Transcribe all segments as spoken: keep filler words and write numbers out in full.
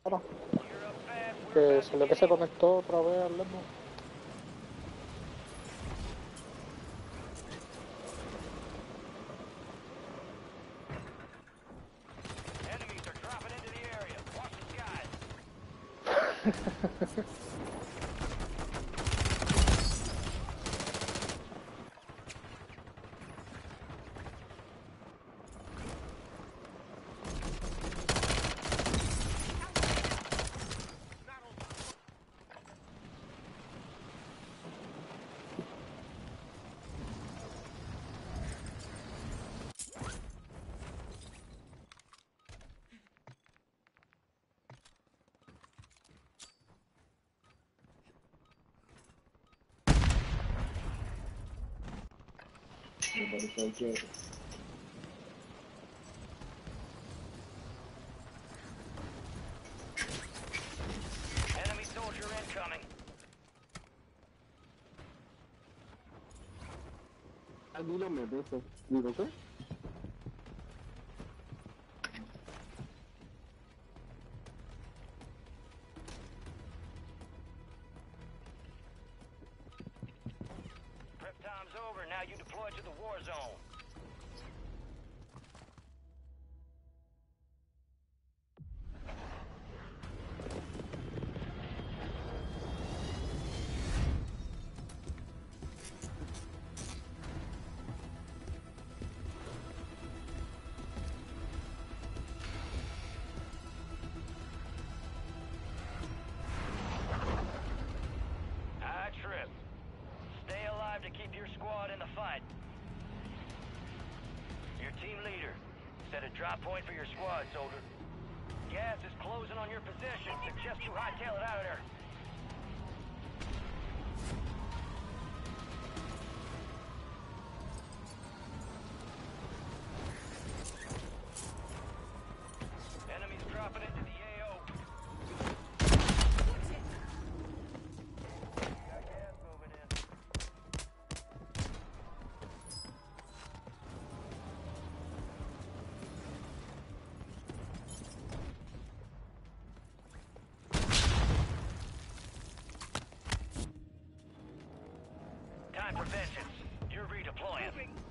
Bueno, que salió que se conectó otra vez al Lembo. Enemy soldier incoming. Aguila me beso. ¿Digo qué? Prep time's over. Now you deploy to the war zone. High trip. Stay alive to keep your squad in the fight. Your team leader. Set a drop point for your squad, soldier. Gas is closing on your position. Suggest you hightail it out of there. Enemies dropping into the A O. Got gas moving in. Time for vengeance. You're redeploying.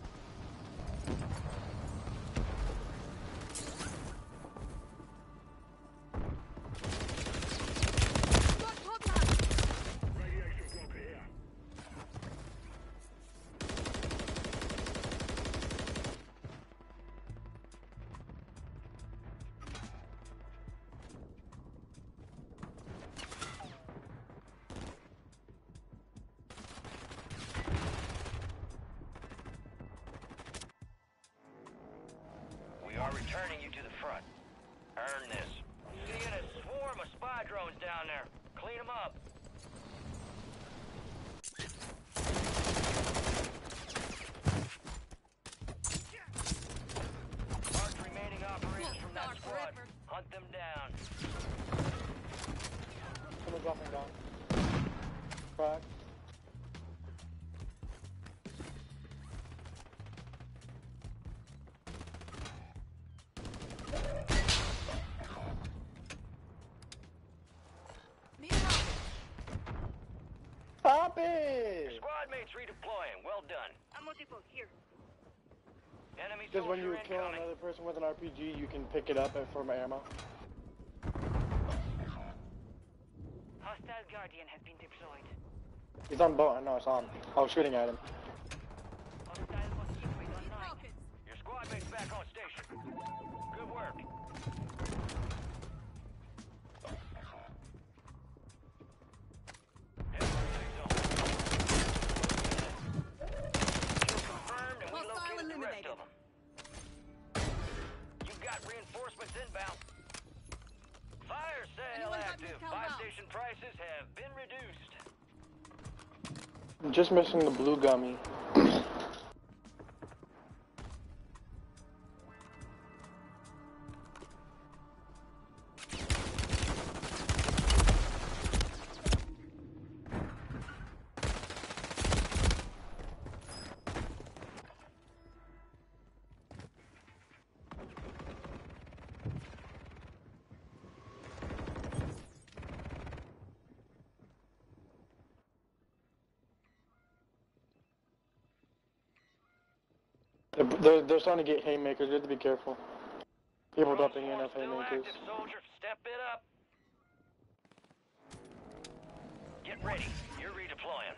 We are returning you to the front. Earn this. Seeing a swarm of spy drones down there. Clean them up. Mark remaining operators from that squad. Hunt them down. Someone's dropping down. Crack. Stop it! Squad mates redeploying. Well done. I'm multiple here. Enemy Because when you soldier kill incoming. another person with an R P G, you can pick it up for ammo. Hostile Guardian has been deployed. He's on boat. No, it's on. I was shooting at him. Hostile mosquito is online. Your squad mates back on station. Good work. Confirmed and we located the rest of them. You've got reinforcements inbound. Fire sale active. Buy station prices have been reduced. I'm just missing the blue gummy. They're, they're starting to get haymakers. You have to be careful. People Drone dropping in swarm as still haymakers. active, soldier. Step it up. Get ready. You're redeploying.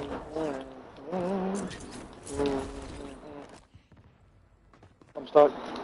I'm stuck.